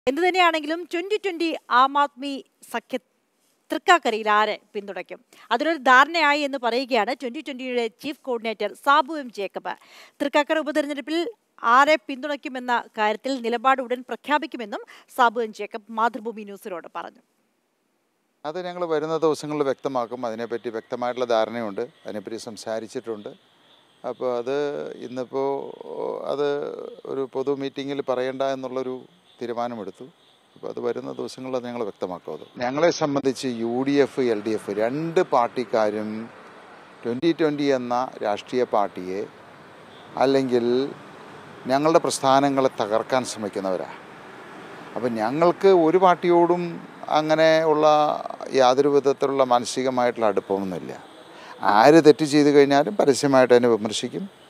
എന്തു തന്നെയാണെങ്കിലും 2020 ആം ആദ്മി സഖ്യ തൃക്കാക്കരയിൽ ആരെ പിന്തുണയ്ക്കും? അതിനൊരു ധാരണയായി എന്ന് പറയുകയാണ് 2020യുടെ ചീഫ് കോർഡിനേറ്റർ ജേക്കബ്. തൃക്കാക്കര ഉപതെരഞ്ഞെടുപ്പിൽ ആരെ പിന്തുണയ്ക്കുമെന്ന കാര്യത്തിൽ നിലപാട് ഉടൻ പ്രഖ്യാപിക്കുമെന്നും ജേക്കബ് മാതൃഭൂമി ന്യൂസിനോട് പറഞ്ഞു. അത് ഞങ്ങൾ വരുന്ന ദിവസങ്ങളിൽ വ്യക്തമാക്കും. അതിനെപ്പറ്റി വ്യക്തമായിട്ടുള്ള ധാരണയുണ്ട്, അതിനെപ്പറ്റി സംസാരിച്ചിട്ടുണ്ട്. അപ്പോൾ അത് ഇന്നിപ്പോൾ അത് ഒരു പൊതു മീറ്റിങ്ങിൽ പറയണ്ട എന്നുള്ളൊരു തീരുമാനമെടുത്തു. അപ്പോൾ അത് വരുന്ന ദിവസങ്ങളിൽ ഞങ്ങൾ വ്യക്തമാക്കും. അത് ഞങ്ങളെ സംബന്ധിച്ച് UDF, LDF രണ്ട് പാർട്ടിക്കാരും 2020 എന്ന രാഷ്ട്രീയ പാർട്ടിയെ അല്ലെങ്കിൽ ഞങ്ങളുടെ പ്രസ്ഥാനങ്ങളെ തകർക്കാൻ ശ്രമിക്കുന്നവരാണ്. അപ്പം ഞങ്ങൾക്ക് ഒരു പാർട്ടിയോടും അങ്ങനെ ഉള്ള യാതൊരു വിധത്തിലുള്ള മാനസികമായിട്ടുള്ള അടുപ്പമൊന്നുമില്ല. ആര് തെറ്റ് ചെയ്ത് കഴിഞ്ഞാലും പരസ്യമായിട്ട് അതിനെ വിമർശിക്കും.